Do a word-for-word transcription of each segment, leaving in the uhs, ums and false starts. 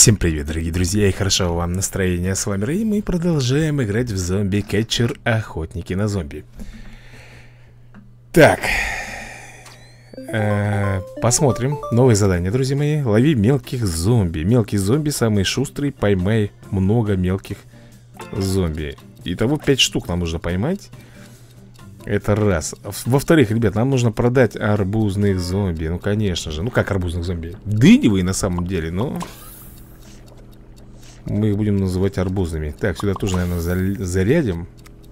Всем привет, дорогие друзья, и хорошего вам настроения. С вами Рэй, и мы продолжаем играть в Zombie Catcher Охотники на зомби. Так, э, посмотрим новое задание, друзья мои. Лови мелких зомби. Мелкие зомби самые шустрые. Поймай много мелких зомби. Итого пять штук нам нужно поймать. Это раз. Во-вторых, ребят, нам нужно продать арбузных зомби. Ну, конечно же. Ну, как арбузных зомби? Дыневые на самом деле, но... мы их будем называть арбузными. Так, сюда тоже, наверное, зарядим.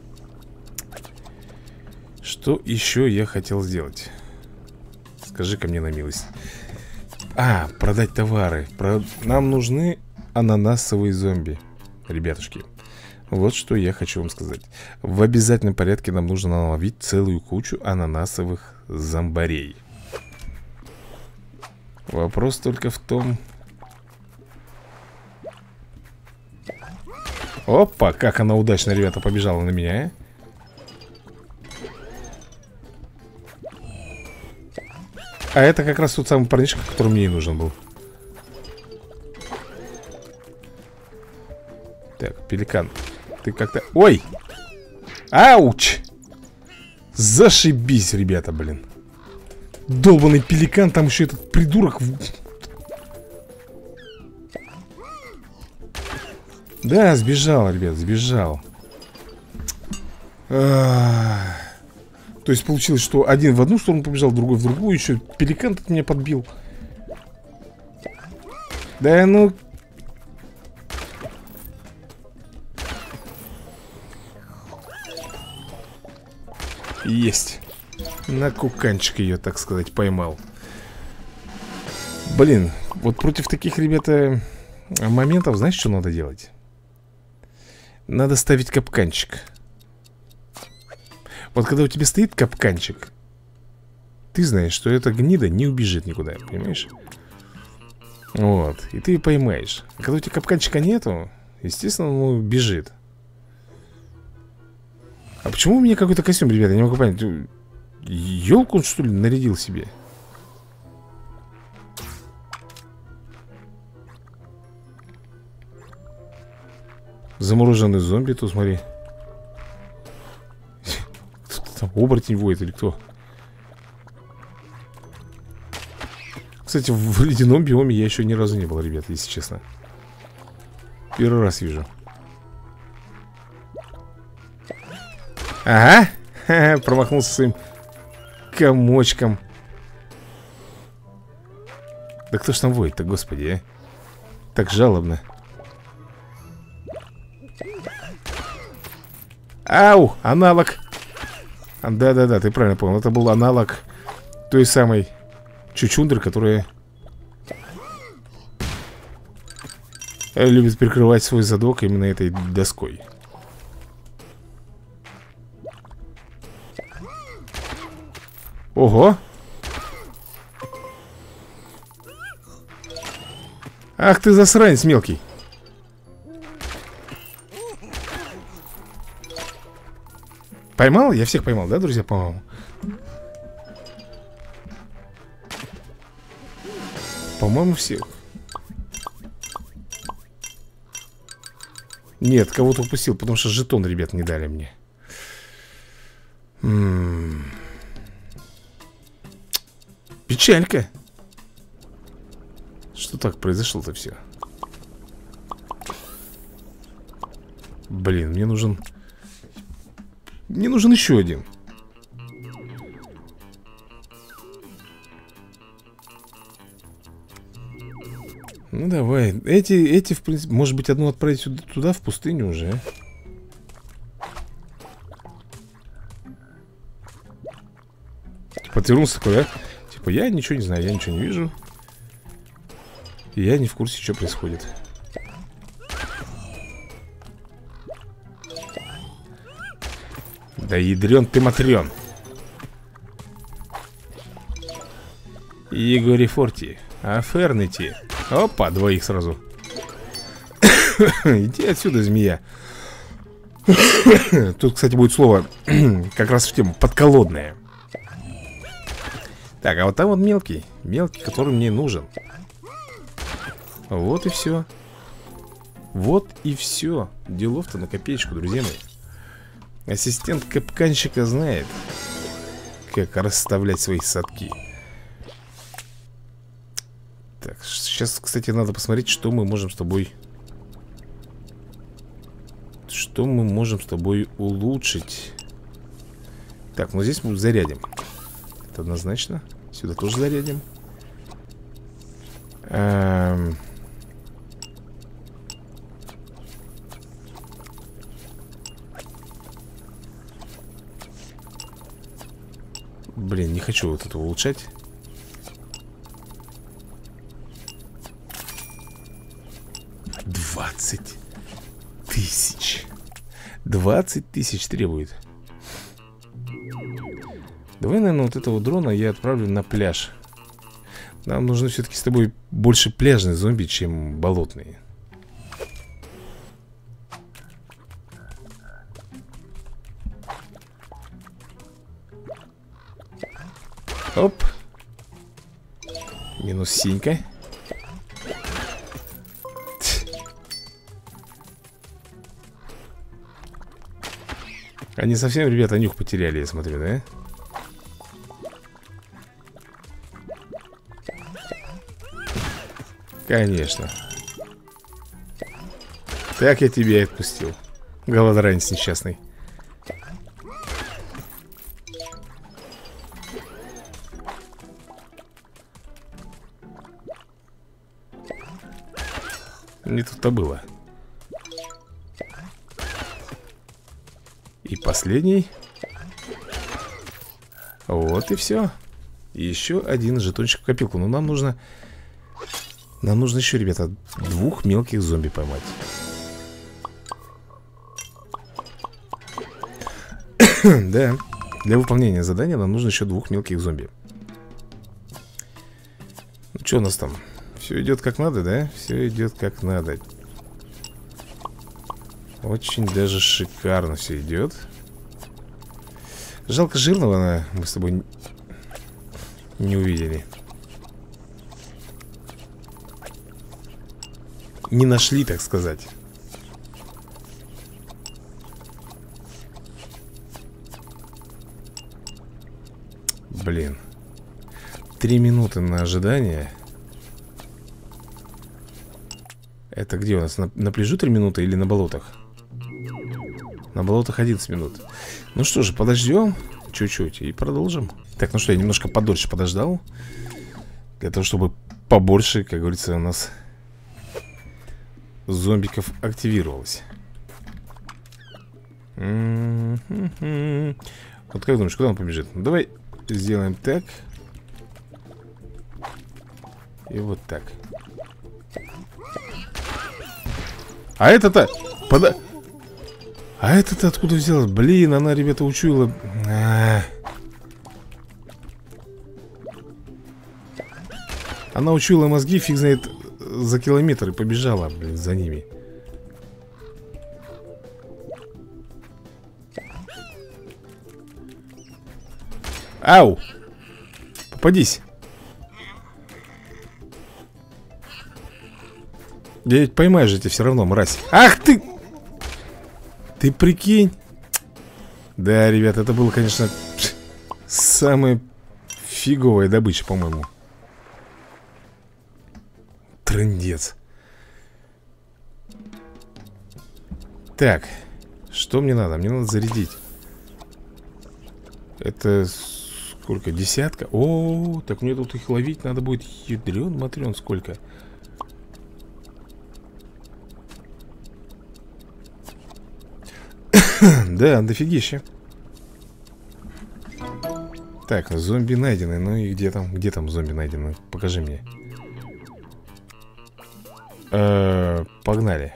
Что еще я хотел сделать? Скажи-ка мне на милость. А, продать товары. Про... Нам нужны ананасовые зомби, ребятушки. Вот что я хочу вам сказать. В обязательном порядке нам нужно наловить целую кучу ананасовых зомбарей. Вопрос только в том... Опа, как она удачно, ребята, побежала на меня, а? А это как раз тот самый парнишка, который мне и нужен был. Так, пеликан, ты как-то... Ой! Ауч! Зашибись, ребята, блин. Долбаный пеликан, там еще этот придурок... Да, сбежал, ребят, сбежал. А-а-а. То есть получилось, что один в одну сторону побежал, другой в другую. Еще пеликан тут меня подбил. Да ну... Есть. На куканчик ее, так сказать, поймал. Блин, вот против таких, ребята, моментов, знаешь, что надо делать? Надо ставить капканчик. Вот когда у тебя стоит капканчик, ты знаешь, что эта гнида не убежит никуда, понимаешь? Вот, и ты ее поймаешь. А когда у тебя капканчика нету, естественно, он бежит. А почему у меня какой-то костюм, ребята? Я не могу понять. Елку он, что ли, нарядил себе? Замороженный зомби, тут смотри. Там оборотень воет или кто? Кстати, в ледяном биоме я еще ни разу не был, ребят, если честно. Первый раз вижу. Ага, ха-ха, промахнулся своим комочком. Да кто ж там воет-то, господи, а? Так жалобно. Ау, аналог. Да-да-да, ты правильно понял. Это был аналог той самой чучундры, которая любит прикрывать свой задок именно этой доской. Ого! Ах ты засранец мелкий! Поймал? Я всех поймал, да, друзья, по-моему? По-моему, всех. Нет, кого-то упустил, потому что жетон, ребят, не дали мне. М-м-м. Печалька. Что так произошло-то все? Блин, мне нужен... Мне нужен еще один. Ну давай. Эти, эти, в принципе, может быть, одну отправить сюда, туда, в пустыню уже. Типа отвернулся такой, да? Типа я ничего не знаю, я ничего не вижу. И я не в курсе, что происходит. Да ядрен ты матрен. Егори Форти, Афернити. Опа, двоих сразу. Иди отсюда, змея. Тут, кстати, будет слово как раз в тему подколодное. Так, а вот там вот мелкий. Мелкий, который мне нужен. Вот и все. Вот и все. Делов-то на копеечку, друзья мои. Ассистент капканщика знает, как расставлять свои садки. Так, сейчас, кстати, надо посмотреть, что мы можем с тобой... Что мы можем с тобой улучшить. Так, ну здесь мы зарядим. Это однозначно. Сюда тоже зарядим. Эм... Блин, не хочу вот это улучшать. Двадцать тысяч. Двадцать тысяч требует. Давай, наверное, вот этого дрона я отправлю на пляж. Нам нужно все-таки с тобой больше пляжные зомби, чем болотные. Оп. Минус синька. Они совсем, ребята, нюх потеряли, я смотрю, да? Конечно. Так я тебя и отпустил. Голодранец несчастный. Не тут-то было. И последний. Вот и все. И еще один жетончик в копилку. Но нам нужно... Нам нужно еще, ребята, двух мелких зомби поймать. Да. Для выполнения задания нам нужно еще двух мелких зомби. Ну, что у нас там? Все идет как надо, да? Все идет как надо. Очень даже шикарно все идет. Жалко, жирного мы с тобой не увидели. Не нашли, так сказать. Блин. Три минуты на ожидание. Это где у нас? На, на пляжу три минуты или на болотах? На болотах одиннадцать минут. Ну что же, подождем чуть-чуть и продолжим. Так, ну что, я немножко подольше подождал. Для того, чтобы побольше, как говорится, у нас зомбиков активировалось. Mm-hmm. Вот как думаешь, куда он побежит? Ну, давай сделаем так. И вот так. А это-то... Пода... А это-то откуда взялась? Блин, она, ребята, учуяла. А-а-а. Она учуяла мозги, фиг знает, за километр и побежала, блин, за ними. Ау! Попадись. Я ведь поймаю же тебя все равно, мразь. Ах ты! Ты прикинь. Да, ребят, это было, конечно, самая фиговая добыча, по-моему. Трындец. Так, что мне надо? Мне надо зарядить. Это сколько? Десятка? О, так мне тут их ловить надо будет. Ядрен, матрен, сколько? Да, дофигища. Так, зомби найдены. Ну и где там, где там зомби найдены? Покажи мне. Э-э, погнали.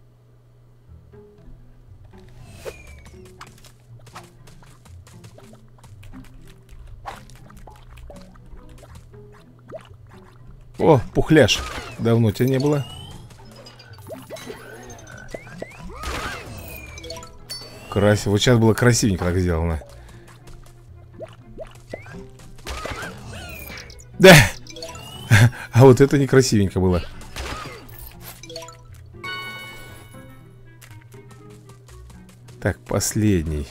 О, пухляш. Давно тебя не было. Красиво. Вот сейчас было красивенько так сделано. Да. А вот это некрасивенько было. Так, последний.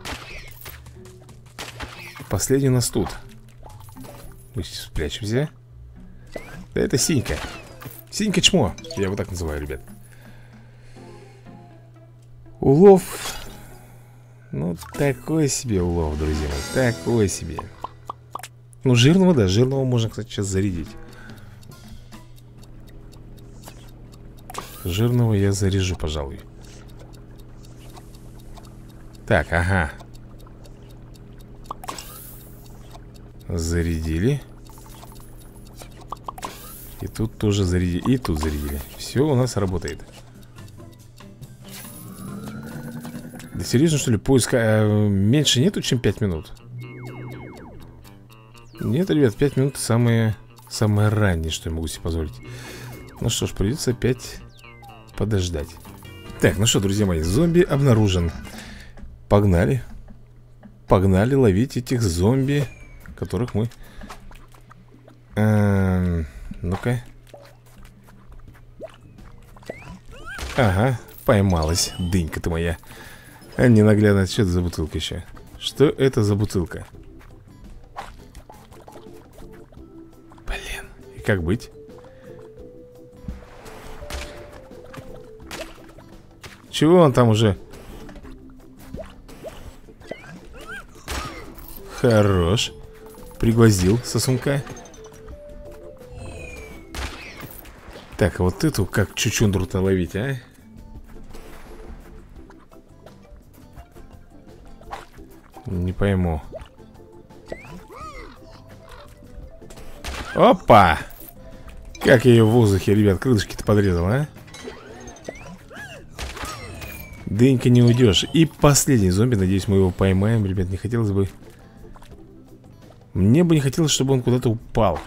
Последний у нас тут. Мы сейчас спрячемся. Да это синька. Синька чмо. Я его так называю, ребят. Улов. Ну, такой себе улов, друзья мои. Такой себе. Ну, жирного, да, жирного можно, кстати, сейчас зарядить. Жирного я заряжу, пожалуй. Так, ага. Зарядили. И тут тоже зарядили. И тут зарядили. Все у нас работает. Да серьезно, что ли, поиска а, меньше нету, чем пять минут? Нет, ребят, пять минут самое, самое раннее, что я могу себе позволить. Ну что ж, придется опять подождать. Так, ну что, друзья мои, зомби обнаружен. Погнали. Погнали ловить этих зомби, которых мы... Эм, ну-ка. Ага, поймалась, дынька ты моя. А ненаглядно, что это за бутылка еще? Что это за бутылка? Блин, и как быть? Чего он там уже? Хорош. Пригвоздил сосунка. Так, а вот эту как чучундру-то ловить, а? Не пойму. Опа! Как я ее в воздухе, ребят, крылышки-то подрезал, а? Дынька, не уйдешь. И последний зомби, надеюсь, мы его поймаем. Ребят, не хотелось бы... Мне бы не хотелось, чтобы он куда-то упал.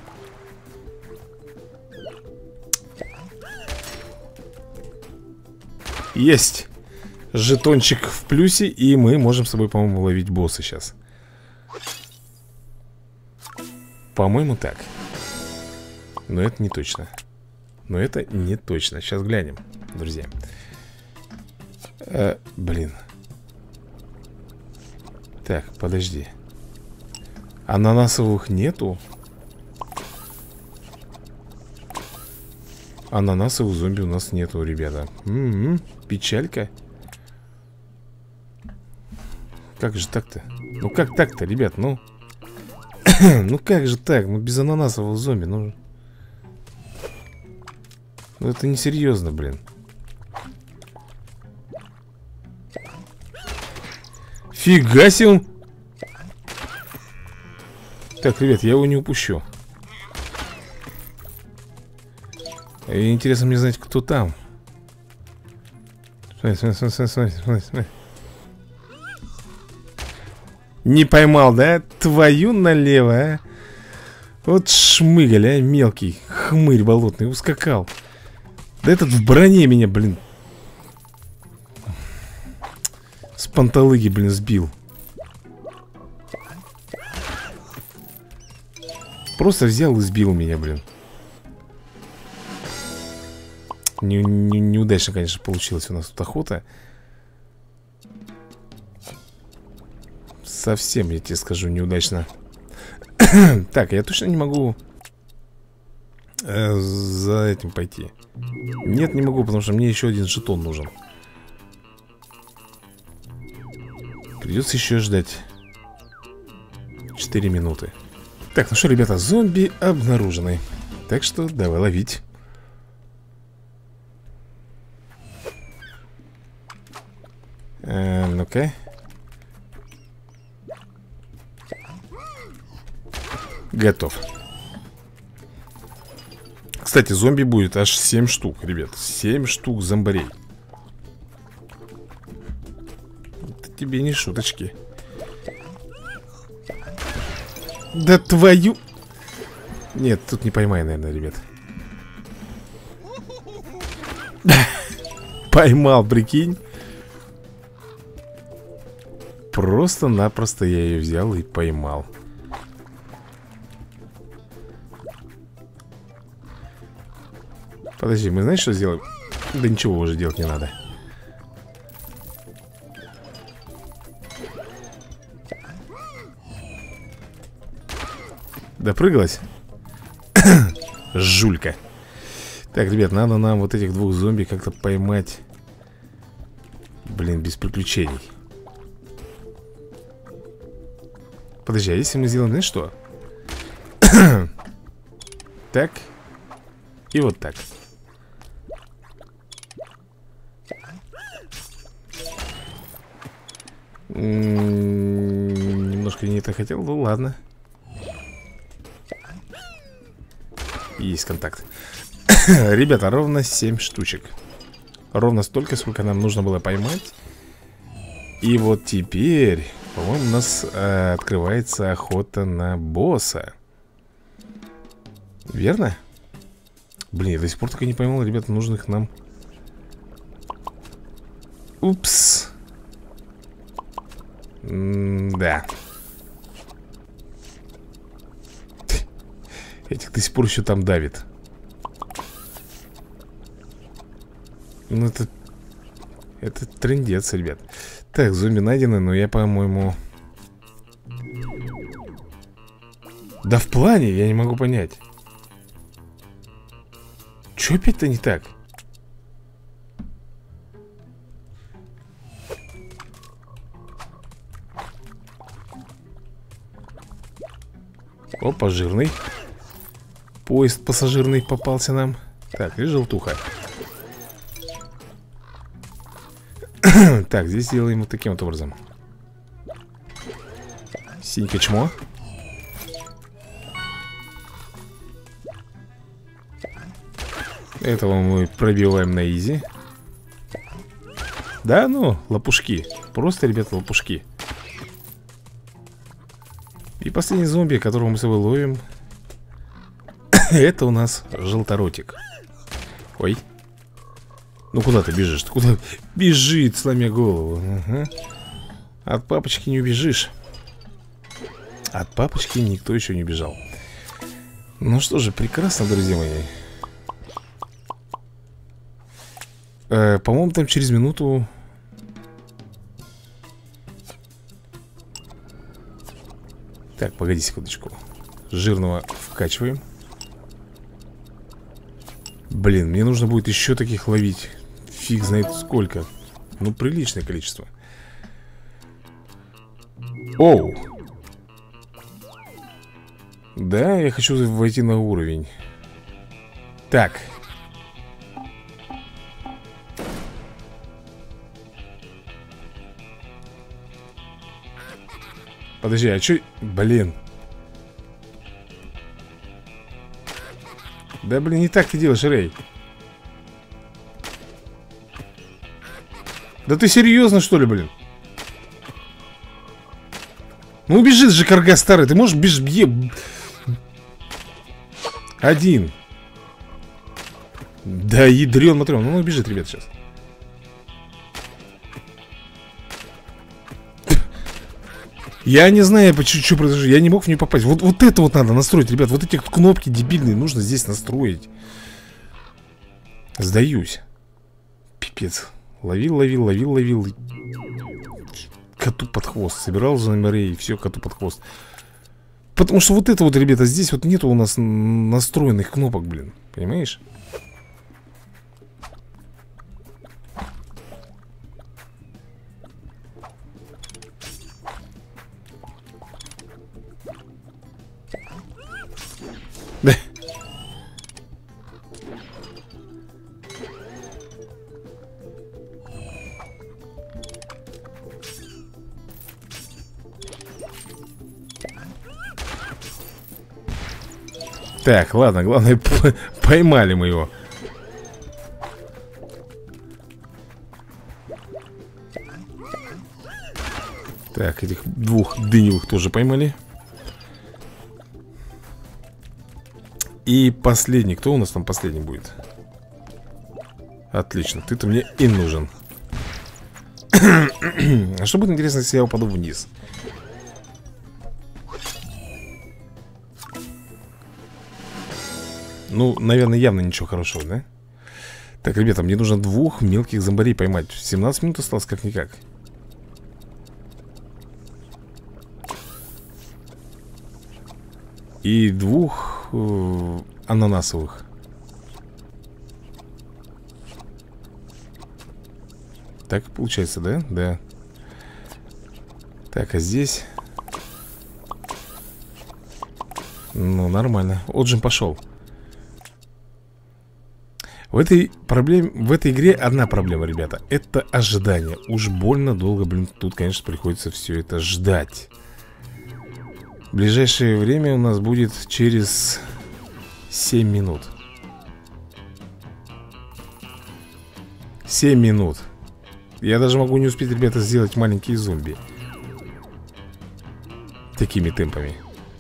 Есть! Жетончик в плюсе, и мы можем с собой, по-моему, ловить босса сейчас. По-моему, так. Но это не точно. Но это не точно. Сейчас глянем, друзья. А, блин. Так, подожди. Ананасовых нету? Ананасовых зомби у нас нету, ребята. М-м-м, печалька. Как же так-то? Ну как так-то, ребят, ну ну как же так? Ну без ананасового зомби, ну Ну это несерьезно, блин. Фига себе он. Так, ребят, я его не упущу. И интересно мне знать, кто там. Смотри, смотри, смотри, смотри, смотри, смотри. Не поймал, да? Твою налево, а? Вот шмыгаль, а, мелкий хмырь болотный, ускакал. Да этот в броне меня, блин, с панталыги, блин, сбил. Просто взял и сбил меня, блин. Не, не, неудачно, конечно, получилась у нас тут охота. Совсем, я тебе скажу, неудачно. Так, я точно не могу э, за этим пойти. Нет, не могу, потому что мне еще один жетон нужен. Придется еще ждать четыре минуты. Так, ну что, ребята, зомби обнаружены. Так что давай ловить. э, Ну-ка. Готов. Кстати, зомби будет аж семь штук, ребят. семь штук зомбарей. Это тебе не шуточки. Да твою... Нет, тут не поймай, наверное, ребят. Поймал, прикинь. Просто-напросто я ее взял и поймал. Подожди, мы знаешь, что сделаем? Да ничего уже делать не надо. Допрыгалась? Жулька. Так, ребят, надо нам вот этих двух зомби как-то поймать. Блин, без приключений. Подожди, а если мы сделаем, знаешь что? Так. И вот так. М-м-м, немножко не это хотел, ну ладно. Есть контакт. Ребята, ровно семь штучек. Ровно столько, сколько нам нужно было поймать. И вот теперь, по-моему, у нас э, открывается охота на босса. Верно? Блин, я до сих пор так и не поймал, ребята, нужных нам. Упс. М-да. Этих до сих пор еще там давит. Ну это... Это трындец, ребят. Так, зомби найдены, но я, по-моему... Да в плане, я не могу понять. Че опять-то не так? Опа, жирный. Поезд пассажирный попался нам. Так, и желтуха. Так, здесь делаем вот таким вот образом. Синька чмо. Этого мы пробиваем на изи. Да, ну, лопушки. Просто, ребята, лопушки. И последний зомби, которого мы с собой ловим, это у нас желторотик. Ой. Ну куда ты бежишь? Ты куда? Бежит, сломя голову. Угу. От папочки не убежишь. От папочки никто еще не бежал. Ну что же, прекрасно, друзья мои. э, По-моему, там через минуту. Так, погоди секундочку. Жирного вкачиваем. Блин, мне нужно будет еще таких ловить. Фиг знает сколько. Ну, приличное количество. Оу. Да, я хочу войти на уровень. Так. Подожди, а че... Блин. Да, блин, не так ты делаешь, Рэй. Да ты серьезно, что ли, блин? Ну, бежит же карга старый. Ты можешь бежать... Один. Да, ядрен, матрен. Ну, он бежит, ребят, сейчас. Я не знаю, почему, что произошло. Я не мог в нее попасть. Вот, вот это вот надо настроить, ребят. Вот эти кнопки дебильные нужно здесь настроить. Сдаюсь. Пипец. Ловил, ловил, ловил, ловил. Коту под хвост. Собирал за номерей и все, коту под хвост. Потому что вот это вот, ребята, здесь вот нету у нас настроенных кнопок, блин. Понимаешь? Да. Так, ладно, главное, поймали мы его. Так, этих двух дыневых тоже поймали. И последний, кто у нас там последний будет? Отлично, ты-то мне и нужен. А что будет интересно, если я упаду вниз? Ну, наверное, явно ничего хорошего, да? Так, ребята, мне нужно двух мелких зомбарей поймать. семнадцать минут осталось как-никак. И двух э, ананасовых. Так получается, да? Да. Так, а здесь... Ну, нормально. Отжим пошел. В этой проблеме, в этой игре одна проблема, ребята. Это ожидание. Уж больно долго, блин, тут, конечно, приходится все это ждать. В ближайшее время у нас будет через семь минут. семь минут. Я даже могу не успеть, ребята, сделать маленькие зомби. Такими темпами.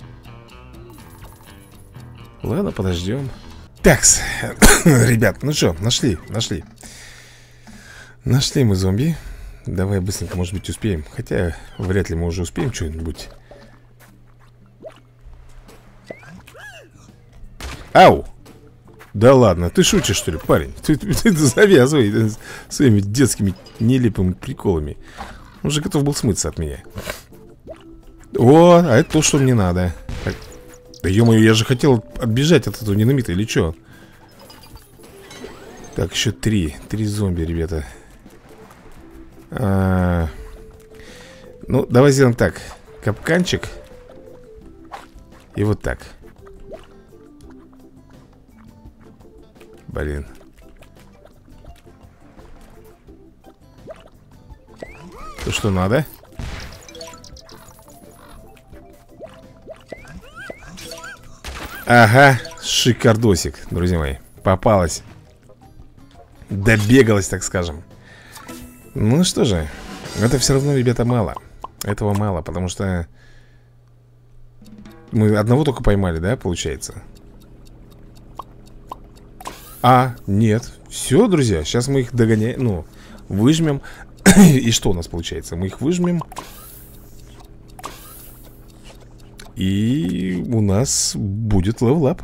Ладно, подождем. Такс, ребят, ну что, нашли, нашли. Нашли мы зомби. Давай быстренько, может быть, успеем. Хотя, вряд ли мы уже успеем что-нибудь. Ау! Да ладно, ты шутишь, что ли, парень? Ты, ты, ты завязывай своими детскими нелепыми приколами. Он же готов был смыться от меня. О, а это то, что мне надо. Да ё-моё, я же хотел отбежать от этого динамита, или что? Так, еще три. Три зомби, ребята. а... Ну, давай сделаем так. Капканчик. И вот так. Блин. То, что надо. Ага, шикардосик, друзья мои. Попалась. Добегалась, так скажем. Ну что же, это все равно, ребята, мало. Этого мало, потому что мы одного только поймали, да, получается? А, нет. Все, друзья, сейчас мы их догоняем. Ну, выжмем. И что у нас получается? Мы их выжмем. И у нас будет левелап.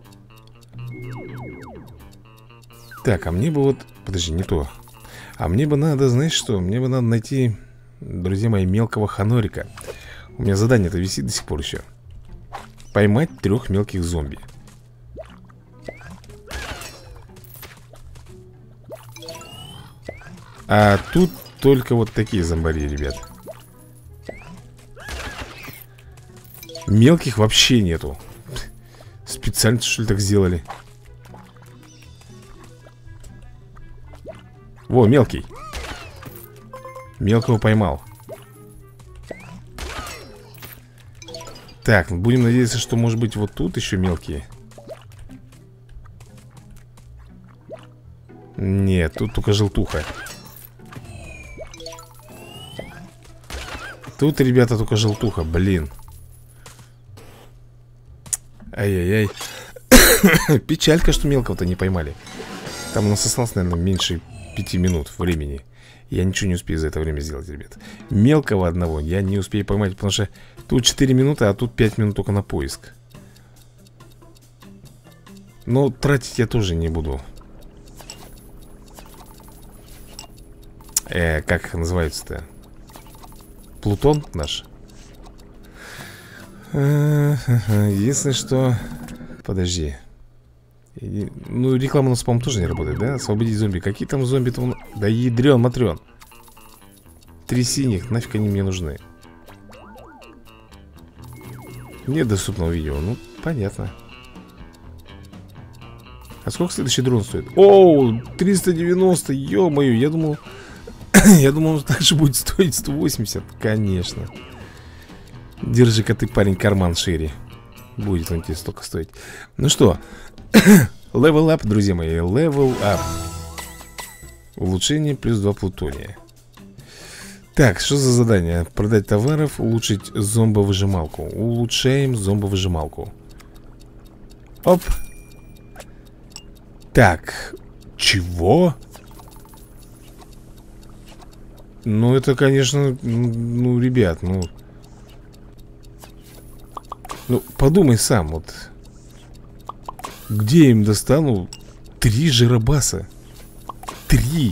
Так, а мне бы вот... Подожди, не то. А мне бы надо, знаешь что? Мне бы надо найти, друзья мои, мелкого ханорика. У меня задание-то висит до сих пор еще. Поймать трех мелких зомби. А тут только вот такие зомбари, ребят. Мелких вообще нету. Специально, что ли, так сделали? Во, мелкий. Мелкого поймал. Так, будем надеяться, что, может быть, вот тут еще мелкие. Нет, тут только желтуха. Тут, ребята, только желтуха, блин. Ай-яй-яй. Печалька, что мелкого-то не поймали. Там у нас осталось, наверное, меньше пяти минут времени. Я ничего не успею за это время сделать, ребят. Мелкого одного я не успею поймать, потому что тут четыре минуты, а тут пять минут только на поиск. Но тратить я тоже не буду. Э, как называется-то? Плутон наш? Единственное, что... Подожди. Ну, реклама у нас, по-моему, тоже не работает, да? Освободить зомби. Какие там зомби-то? Да ядрен, матрен. Три синих, нафиг они мне нужны? Нет доступного видео. Ну, понятно. А сколько следующий дрон стоит? Оу, триста девяносто, ё-моё. Я думал... Я думал, он также будет стоить сто восемьдесят. Конечно. Держи-ка ты, парень, карман шире. Будет он тебе столько стоить. Ну что, level up, друзья мои. Level up. Улучшение плюс два плутония. Так, что за задание? Продать товаров, улучшить зомбовыжималку. Улучшаем зомбовыжималку. Оп. Так, чего? Ну, это, конечно, ну, ребят, ну... Ну, подумай сам, вот. Где я им достану три жиробаса? Три.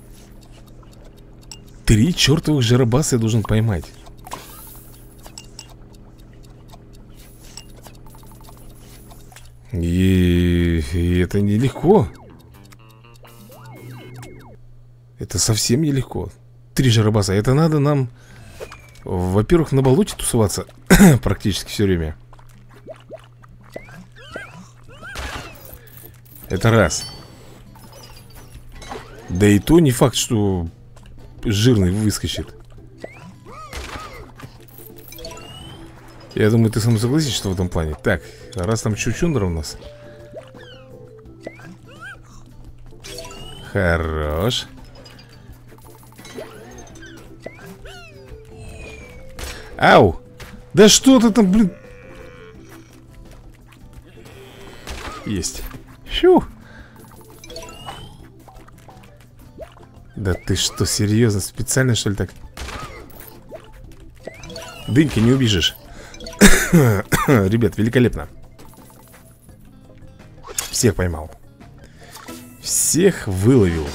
Три чертовых жиробаса я должен поймать. И, и это нелегко. Это совсем нелегко. Три жарабаса. Это надо нам, во-первых, на болоте тусоваться практически все время. Это раз. Да и то не факт, что жирный выскочит. Я думаю, ты со мной согласишься в этом плане. Так, раз там чучундра у нас. Хорош. Ау! Да что ты там, блин? Есть. Фью. Да ты что, серьезно? Специально, что ли, так? Дынька, не убежишь. Ребят, великолепно. Всех поймал. Всех выловил.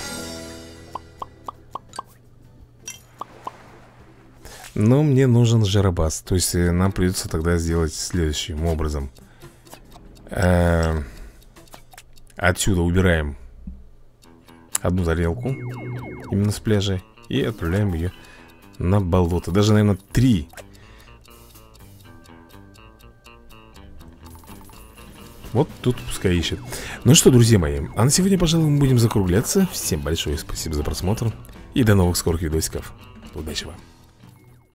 Но мне нужен жарабас. То есть нам придется тогда сделать следующим образом. Э-э- Отсюда убираем одну тарелку именно с пляжа и отправляем ее на болото. Даже, наверное, три. Вот тут пускай ищет. Ну что, друзья мои, а на сегодня, пожалуй, мы будем закругляться. Всем большое спасибо за просмотр и до новых скорых видосиков. Удачи вам.